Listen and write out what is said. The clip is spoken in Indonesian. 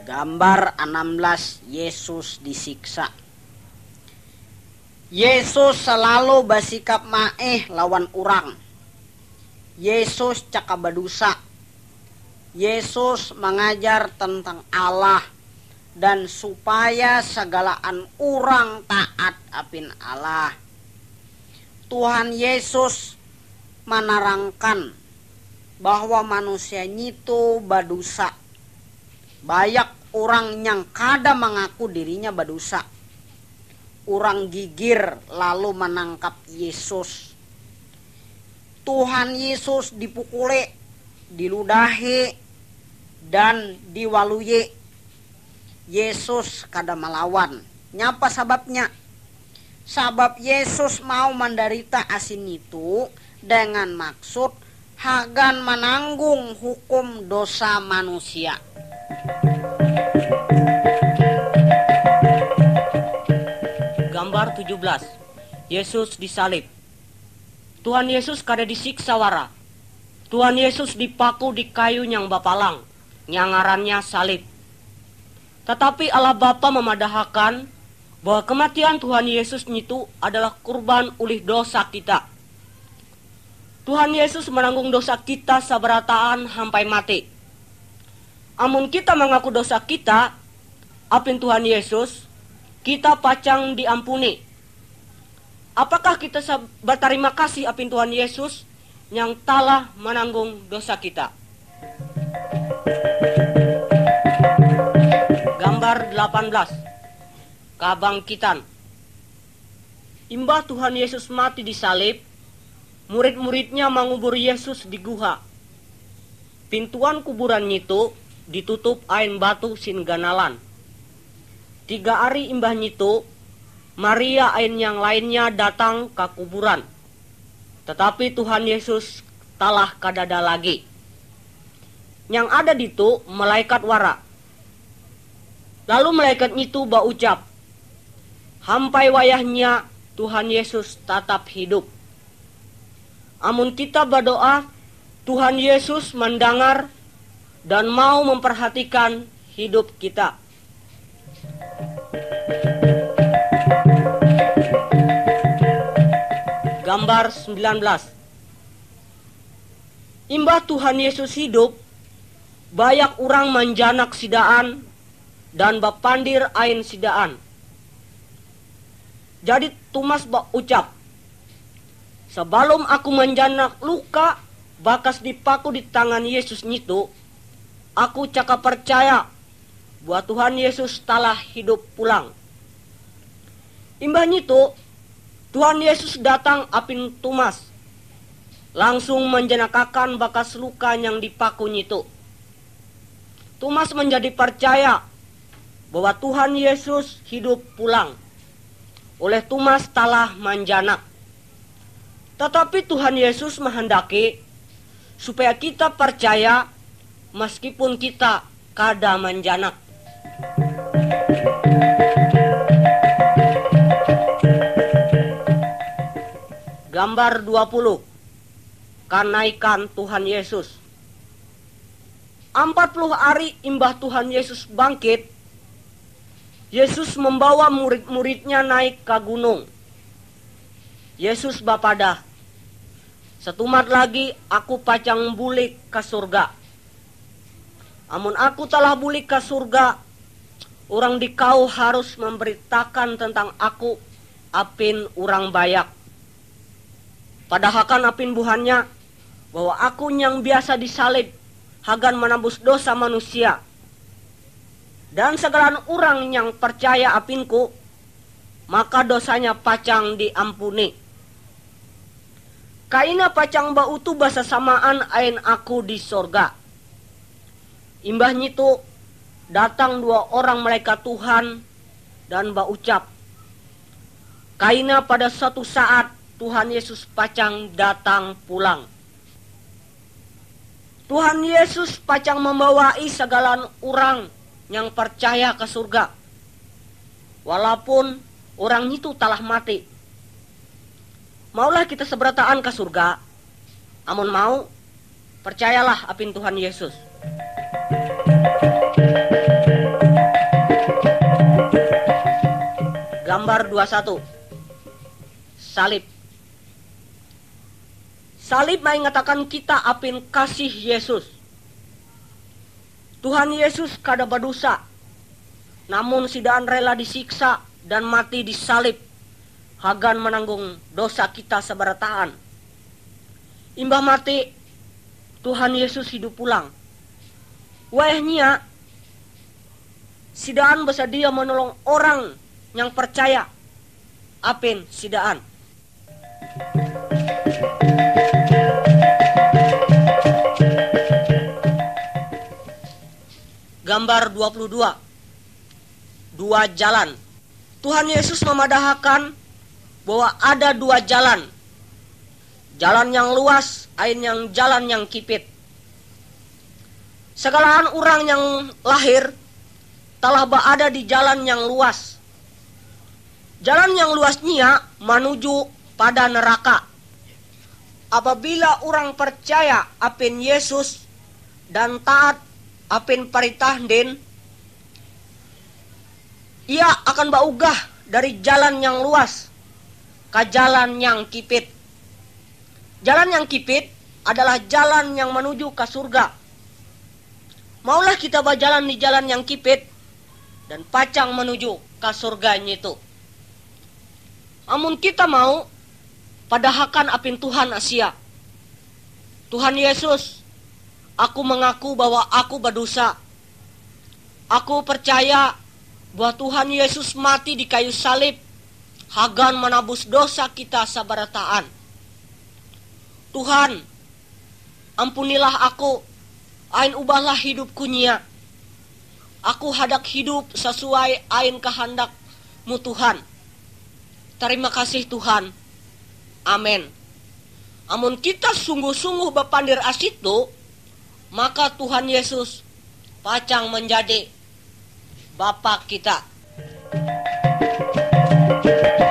Gambar 16, Yesus disiksa. Yesus selalu bersikap maeh lawan urang. Yesus caka badusa. Yesus mengajar tentang Allah dan supaya segalaan urang taat apin Allah. Tuhan Yesus menerangkan bahwa manusia itu badusa. Banyak orang yang kada mengaku dirinya berdosa. Orang gigir lalu menangkap Yesus. Tuhan Yesus dipukuli, diludahi, dan diwaluye. Yesus kada melawan. Nyapa sababnya? Sabab Yesus mau menderita asin itu dengan maksud hagan menanggung hukum dosa manusia. Gambar 17, Yesus disalib. Tuhan Yesus kada disiksa wara. Tuhan Yesus dipaku di kayu yang bapalang, yang ngarannya salib. Tetapi Allah Bapa memadahakan bahwa kematian Tuhan Yesus itu adalah kurban ulih dosa kita. Tuhan Yesus menanggung dosa kita sabarataan sampai mati. Amun kita mengaku dosa kita, apin Tuhan Yesus, kita pacang diampuni. Apakah kita berterima kasih apin Tuhan Yesus yang telah menanggung dosa kita? Gambar 18, Kabangkitan. Imbah Tuhan Yesus mati disalib, murid-muridnya mengubur Yesus di guha. Pintuan kuburan itu ditutup ain batu sin ganalan. 3 hari imbah nyitu, Maria ain yang lainnya datang ke kuburan. Tetapi Tuhan Yesus telah kadada lagi. Yang ada ditu malaikat wara. Lalu malaikat itu baucap, sampai wayahnya Tuhan Yesus tetap hidup. Amun kita berdoa, Tuhan Yesus mendengar dan mau memperhatikan hidup kita. Gambar 19, imbah Tuhan Yesus hidup, banyak orang menjanak sidaan dan bapandir ain sidaan. Jadi Tumas ucap, sebelum aku menjanak luka bakas dipaku di tangan Yesus itu, aku cakap percaya bahwa Tuhan Yesus telah hidup pulang. Imbah itu, Tuhan Yesus datang apin Tumas, langsung menjenakakan bakas luka yang dipaku itu. Tumas menjadi percaya bahwa Tuhan Yesus hidup pulang. Oleh Tumas telah menjanak. Tetapi Tuhan Yesus menghendaki supaya kita percaya meskipun kita kada menjanak. Gambar 20, Kenaikan Tuhan Yesus. 40 hari imbah Tuhan Yesus bangkit, Yesus membawa murid-muridnya naik ke gunung. Yesus bapadah, setumat lagi aku pacang bulik ke surga. Amun aku telah bulik ke surga, orang di kau harus memberitakan tentang aku apin orang bayak. Padahal kan apin buhannya bahwa aku yang biasa disalib hagan menembus dosa manusia. Dan segala orang yang percaya apinku, maka dosanya pacang diampuni. Kaina pacang bautu basa samaan ain aku di sorga. Imbahnya itu datang 2 orang malaikat Tuhan dan baucap, kaina pada suatu saat Tuhan Yesus pacang datang pulang. Tuhan Yesus pacang membawai segala orang yang percaya ke surga. Walaupun orang itu telah mati. Maulah kita seberataan ke surga. Amun mau, percayalah apin Tuhan Yesus. Gambar 21. Salib. Salib mengatakan kita apin kasih Yesus. Tuhan Yesus kada berdosa, namun sidaan rela disiksa dan mati di salib, hagan menanggung dosa kita sabarataan. Imbah mati, Tuhan Yesus hidup pulang. Wahnya, sidaan bersedia menolong orang yang percaya. Apin sidaan. Gambar 22. Dua jalan. Tuhan Yesus memadahkan bahwa ada dua jalan. Jalan yang luas, jalan yang kipit. Segala orang yang lahir telah berada di jalan yang luas. Jalan yang luasnya menuju pada neraka. Apabila orang percaya apin Yesus dan taat apin perintah den, ia akan berubah dari jalan yang luas ke jalan yang kipit. Jalan yang kipit adalah jalan yang menuju ke surga. Maulah kita berjalan di jalan yang kipit dan pacang menuju ke surganya itu. Amun kita mau padahakan apin Tuhan Asia. Tuhan Yesus, aku mengaku bahwa aku berdosa. Aku percaya bahwa Tuhan Yesus mati di kayu salib, hagan menebus dosa kita sabarataan. Tuhan, ampunilah aku, ain ubahlah hidupku nya. Aku hadak hidup sesuai ain kehendak-Mu Tuhan. Terima kasih Tuhan. Amin. Amun kita sungguh-sungguh berpandir asitu, maka Tuhan Yesus pacang menjadi Bapa kita.